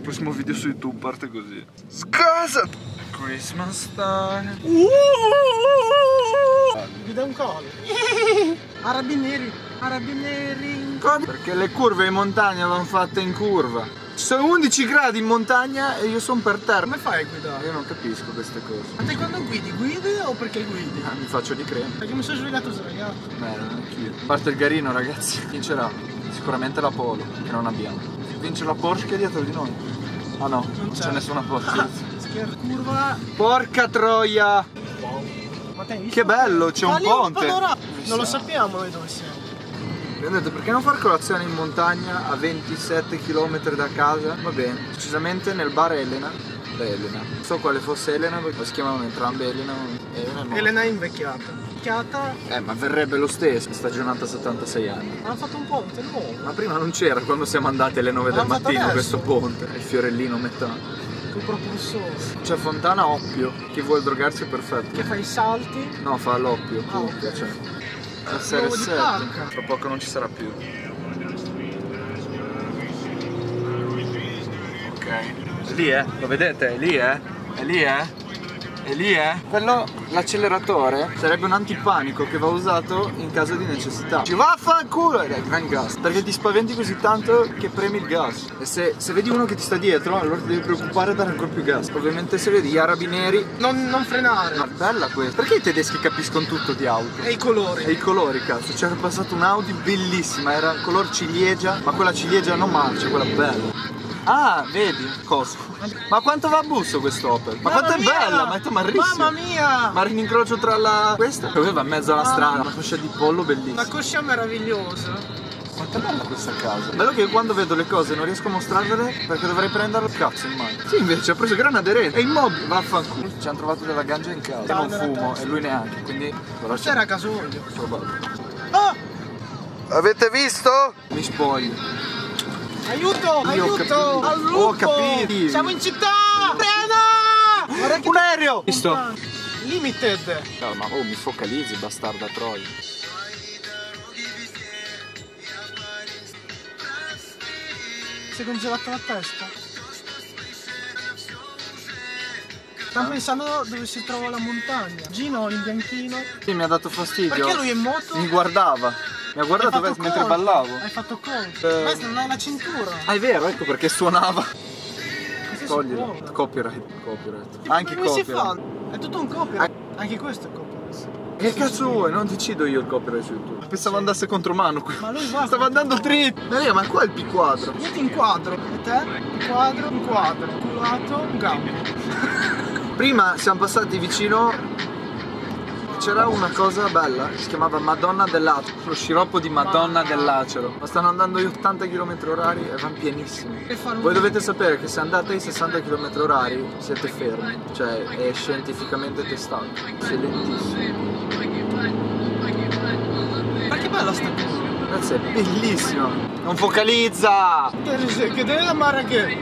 prossimo video su YouTube parte così. Scasa! Christmas time. Vi dà un colo. Arabinieri. Perché le curve in montagna vanno fatte in curva. Ci sono 11 gradi in montagna e io sono per terra. Come fai a guidare? Io non capisco queste cose. Ma te quando guidi o perché guidi? Mi faccio di crema. Perché mi sono svegliato sbagliato. Anch'io. A parte il garino, ragazzi, vincerà sicuramente la Polo, che non abbiamo. Vince la Porsche che è dietro di noi. Ah no, non c'è nessuna Porsche. Curva. Porca troia! Ma te hai visto? Che bello, c'è un ponte! Non lo sappiamo noi dove siamo. Mi hanno detto perché non fare colazione in montagna a 27 km da casa? Va bene, precisamente nel bar Elena. Elena. Non so quale fosse Elena perché si chiamavano entrambe Elena. Elena è invecchiata. Ma verrebbe lo stesso, stagionata a 76 anni. Hanno fatto un ponte nuovo. Ma prima non c'era quando siamo andati alle 9 del mattino questo ponte. Il fiorellino metà. Il propulsore. C'è Fontana Oppio, chi vuole drogarsi è perfetto. Che fa i salti? No, fa l'oppio, okay. cioè. La serie 7. Tra poco non ci sarà più. Ok. È lì, lo vedete? È lì, È lì, È lì, Quello, l'acceleratore, sarebbe un antipanico che va usato in caso di necessità. Ci vaffanculo! Ed è gran gas. Perché ti spaventi così tanto che premi il gas. E se vedi uno che ti sta dietro, allora ti devi preoccupare e dare ancora più gas. Ovviamente se vedi gli arabinieri. Non frenare. Ma bella questa. Perché i tedeschi capiscono tutto di auto? E i colori. E i colori, cazzo. C'era passato un Audi bellissima, era color ciliegia, ma quella ciliegia non marcia, quella bella. Ah, vedi? Cosa? Ma quanto va a busso questo Opel? Ma quanto è bella, ma è tamarrissima. Mamma mia! Ma in incrocio tra la... questa che va in mezzo alla strada, una coscia di pollo bellissima. Una coscia meravigliosa. Quanto è bella questa casa. Bello che quando vedo le cose non riesco a mostrarvele perché dovrei prendere il cazzo in mano. Sì, invece ha preso gran aderente. È immobile, vaffanculo. Ci hanno trovato della ganja in casa. Io non fumo e lui neanche, quindi... C'era casuale. Probabile. Oh! Avete visto? Mi spoglio. Aiuto! Aiuto! Al lupo! Ho capito! Siamo in città! Frena! Un aereo! Visto? Limited! No, ma mi focalizzi, bastarda troia. Si è congelato la testa? Stiamo pensando dove si trova la montagna. Gino, in bianchino. Sì, mi ha dato fastidio. Perché lui è in moto? Mi guardava. Mi ha guardato mentre ballavo. Hai fatto colpo. Questa non hai la cintura. Ah, è vero, ecco perché suonava. Toglilo. Copyright. Anche come copyright. si fa? È tutto un copyright. Anche questo è copyright. Che cazzo vuoi? Non decido io il copyright su YouTube. Pensavo andasse contromano qui. Ma lui va. Stava andando trip. Ma qua è il P quadro. Io ti inquadro. E te? Inquadro. Culato. Gambo. Prima siamo passati vicino. C'era una cosa bella, si chiamava Madonna dell'Acero, lo sciroppo di Madonna dell'Acero. Ma stanno andando 80 km/h e vanno pienissimi. Voi dovete sapere che se andate ai 60 km/h siete fermi, cioè è scientificamente testato. Sei lentissimo. Ma che bella sta cosa! Ragazzi, è bellissima! Non focalizza! Che deve amare che?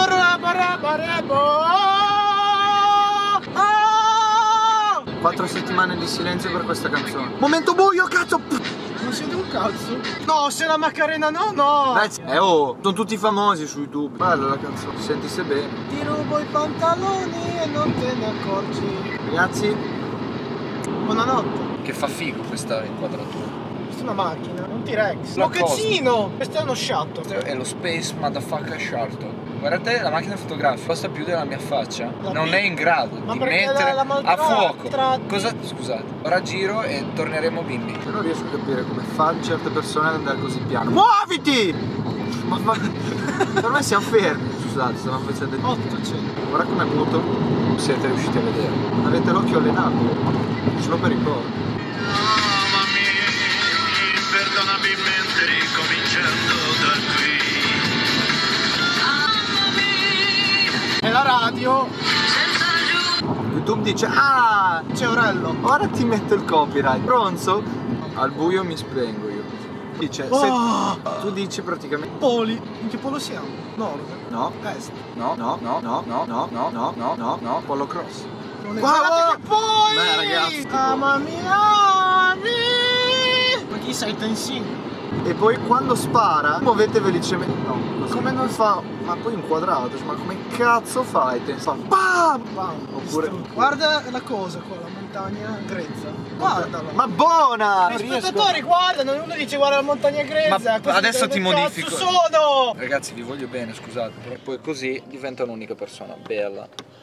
4 settimane di silenzio per questa canzone. Momento buio, cazzo! Non siete un cazzo? No, se la Macarena no! Sono tutti famosi su YouTube. Bella la canzone, senti se bene. Ti rubo i pantaloni e non te ne accorgi. Ragazzi, buonanotte. Che fa figo questa inquadratura. Questa è una macchina, un T-Rex. Mocaccino! Questo è uno Shuttle. È lo Space Motherfucker Shuttle. Guardate, la macchina fotografica costa più della mia faccia. Non è in grado di mettere a fuoco. Cosa? Scusate, ora giro e torneremo bimbi. Io non riesco a capire come fanno certe persone ad andare così piano. Muoviti! Ma per me siamo fermi. Scusate, stiamo facendo 800. Guarda com'è muto. Non siete riusciti a vedere. Avete l'occhio allenato. Solo per ricordo. Mamma mia, imperdonabilmente ricominciando da qui. E la radio. YouTube dice: ah, c'è Orello. Ora ti metto il copyright. Pronto? Al buio mi spengo io. Dice, se tu dici praticamente Poli. In che polo siamo? Nord? No. Est? No. Polo cross. Guardate che poi! Ragazzi, Mamma mia! Ma chi sei Tenshin? E poi quando spara, muovete velocemente. No, così. Come non fa? Ma poi inquadrato, cioè, ma come cazzo fai? Fa BAM! Bam! Oppure. Guarda la cosa qua, la montagna grezza. Guardala. Ma buona! Gli spettatori guardano, uno dice guarda la montagna grezza. Ma adesso ti modifico. Cazzo sono! Ragazzi, vi voglio bene, scusate, però poi così diventa un'unica persona bella.